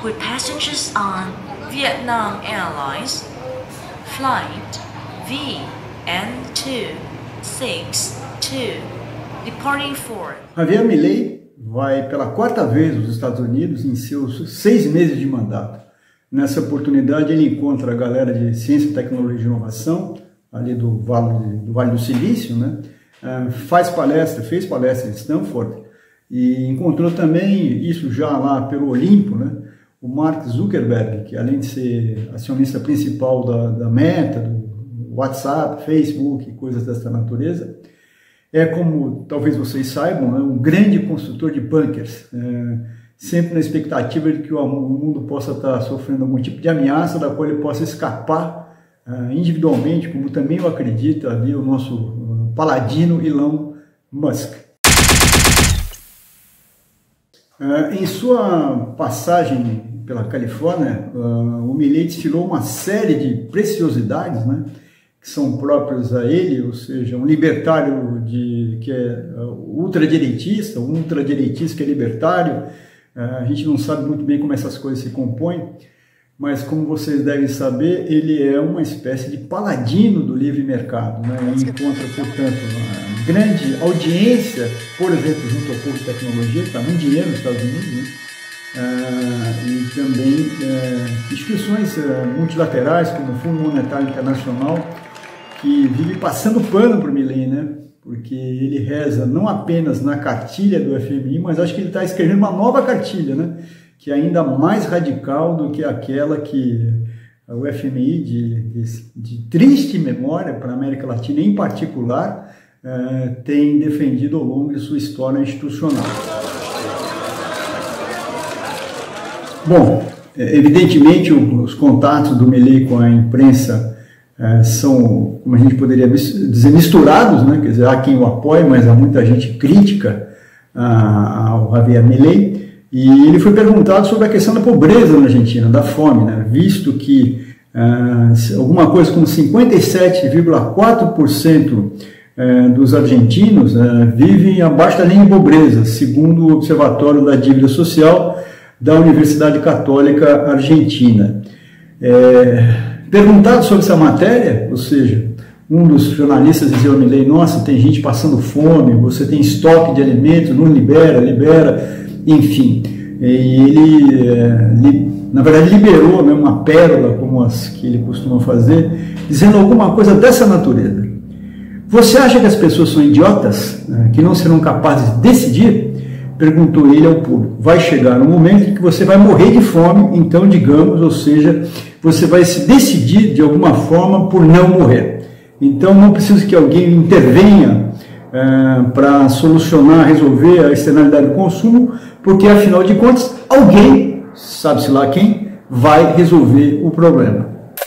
with passengers on Vietnam Airlines Flight VN262, departing for... Javier Milei vai pela quarta vez aos Estados Unidos em seus 6 meses de mandato. Nessa oportunidade ele encontra a galera de Ciência, Tecnologia e Inovação, ali do Vale do Silício, né? Fez palestra em Stanford e encontrou também, isso já lá pelo Olimpo, né? O Mark Zuckerberg, que além de ser acionista principal da Meta, do WhatsApp, Facebook e coisas dessa natureza, é, como talvez vocês saibam, um grande construtor de bunkers, sempre na expectativa de que o mundo possa estar sofrendo algum tipo de ameaça da qual ele possa escapar individualmente, como também eu acredito ali o nosso paladino Elon Musk. Em sua passagem pela Califórnia, o Milei desfilou uma série de preciosidades, né, que são próprios a ele, ou seja, um libertário que é ultradireitista, um ultradireitista que é libertário. A gente não sabe muito bem como essas coisas se compõem, mas como vocês devem saber, ele é uma espécie de paladino do livre mercado, né? Ele encontra, portanto, uma grande audiência, por exemplo, junto ao povo de tecnologia, que está muito dinheiro nos Estados Unidos, né? E também instituições multilaterais, como o Fundo Monetário Internacional, que vive passando pano para o Milei, né? Porque ele reza não apenas na cartilha do FMI, mas acho que ele está escrevendo uma nova cartilha, né? Que é ainda mais radical do que aquela que o FMI, de triste memória para a América Latina em particular, tem defendido ao longo de sua história institucional. Bom, evidentemente os contatos do Milei com a imprensa são, como a gente poderia dizer, misturados, né? Quer dizer, há quem o apoie, mas há muita gente crítica ao Javier Milei. E ele foi perguntado sobre a questão da pobreza na Argentina, da fome, né? Visto que alguma coisa como 57,4% dos argentinos vivem abaixo da linha de pobreza, segundo o Observatório da Dívida Social da Universidade Católica Argentina. Perguntado sobre essa matéria, ou seja, um dos jornalistas dizia ao Milei: nossa, tem gente passando fome, você tem estoque de alimentos, não libera, enfim. E ele, na verdade, liberou, né, uma pérola, como as que ele costuma fazer, dizendo alguma coisa dessa natureza. Você acha que as pessoas são idiotas, que não serão capazes de decidir? Perguntou ele ao público. Vai chegar um momento em que você vai morrer de fome, então, digamos, ou seja, você vai se decidir de alguma forma por não morrer. Então não precisa que alguém intervenha para solucionar, resolver a externalidade do consumo, porque afinal de contas alguém, sabe-se lá quem, vai resolver o problema.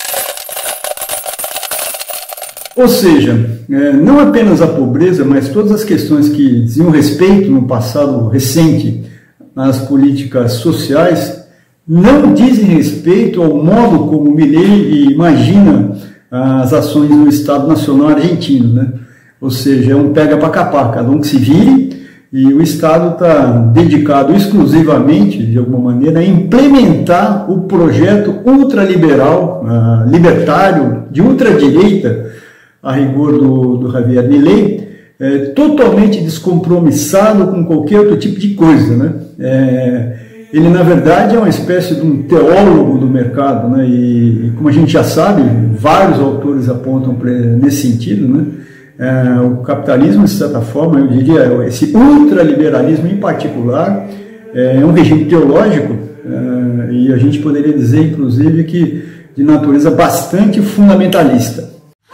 Ou seja, não apenas a pobreza, mas todas as questões que diziam respeito no passado recente às políticas sociais não dizem respeito ao modo como o Milei imagina as ações do Estado Nacional Argentino, né? Ou seja, é um pega para capar, cada um que se vire, e o Estado está dedicado exclusivamente, de alguma maneira, a implementar o projeto ultraliberal, libertário, de ultradireita, a rigor do Javier Milei, totalmente descompromissado com qualquer outro tipo de coisa, né? Ele, na verdade, é uma espécie de um teólogo do mercado, né? E como a gente já sabe, vários autores apontam nesse sentido, né? O capitalismo, de certa forma, eu diria, esse ultraliberalismo em particular, é um regime teológico, e a gente poderia dizer, inclusive, que de natureza bastante fundamentalista.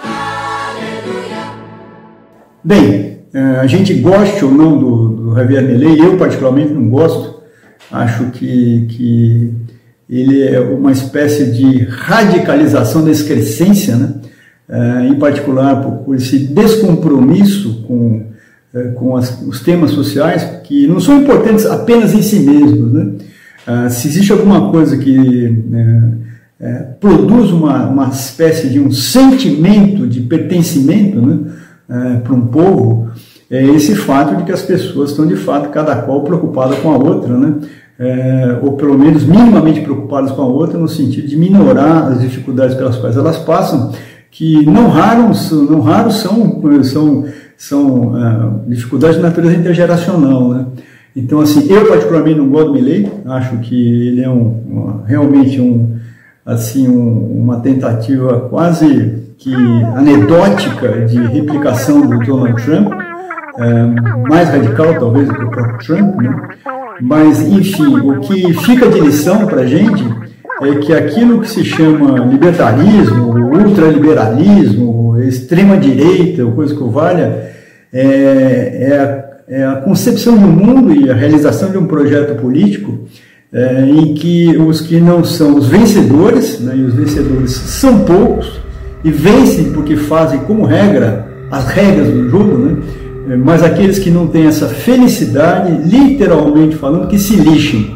Bem, a gente goste ou não do Javier Milei, eu particularmente não gosto. Acho que ele é uma espécie de radicalização da excrescência, né? Em particular por esse descompromisso com os temas sociais, que não são importantes apenas em si mesmos, né? Se existe alguma coisa que produz uma espécie de um sentimento de pertencimento, né, para um povo, é esse fato de que as pessoas estão de fato cada qual preocupada com a outra, né? ou pelo menos minimamente preocupadas com a outra, no sentido de minorar as dificuldades pelas quais elas passam, que não raro são dificuldades de natureza intergeracional, né? Então, assim, eu particularmente não gosto do Milei, acho que ele é realmente uma tentativa quase que anedótica de replicação do Donald Trump, mais radical talvez do que o próprio Trump, né? Mas, enfim, o que fica de lição para a gente é que aquilo que se chama libertarismo, ultraliberalismo, extrema-direita, ou coisa que o valha, é a concepção de um mundo e a realização de um projeto político em que os que não são os vencedores, né, e os vencedores são poucos, e vencem porque fazem como regra as regras do jogo, né? Mas aqueles que não têm essa felicidade, literalmente falando, que se lixem.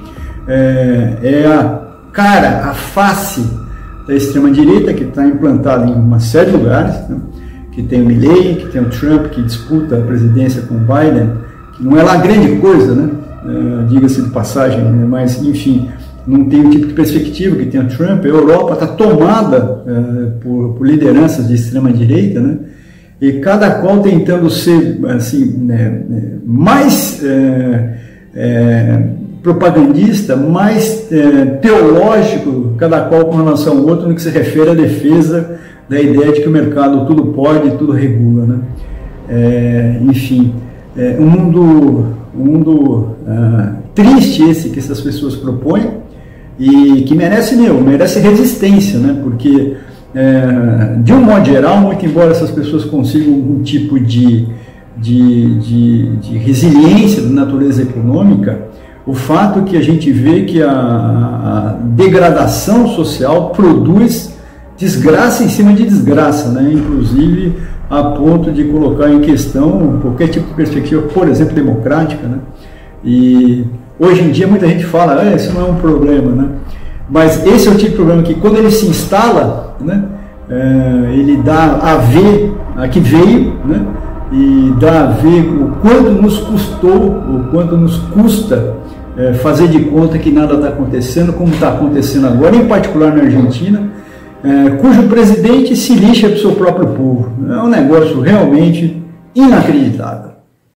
A face da extrema-direita, que está implantada em uma série de lugares, né? Que tem o Milei, que tem o Trump, que disputa a presidência com o Biden, que não é lá grande coisa, né? Diga-se de passagem, né? Mas, enfim, não tem o tipo de perspectiva que tem o Trump. A Europa está tomada por lideranças de extrema-direita, né? E cada qual tentando ser assim, mais propagandista, mais teológico, cada qual com relação ao outro, no que se refere à defesa da ideia de que o mercado tudo pode, tudo regula, né? Enfim, um mundo triste esse que essas pessoas propõem e que merece resistência, né? Porque de um modo geral, muito embora essas pessoas consigam um tipo de resiliência de natureza econômica, o fato é que a gente vê que a degradação social produz desgraça em cima de desgraça, né? Inclusive a ponto de colocar em questão qualquer tipo de perspectiva, por exemplo, democrática, né? E hoje em dia muita gente fala, isso não é um problema, né? Mas esse é o tipo de problema que, quando ele se instala, né, ele dá a ver a que veio, né, e dá a ver o quanto nos custou, o quanto nos custa fazer de conta que nada está acontecendo, como está acontecendo agora, em particular na Argentina, cujo presidente se lixa para o seu próprio povo. É um negócio realmente inacreditável.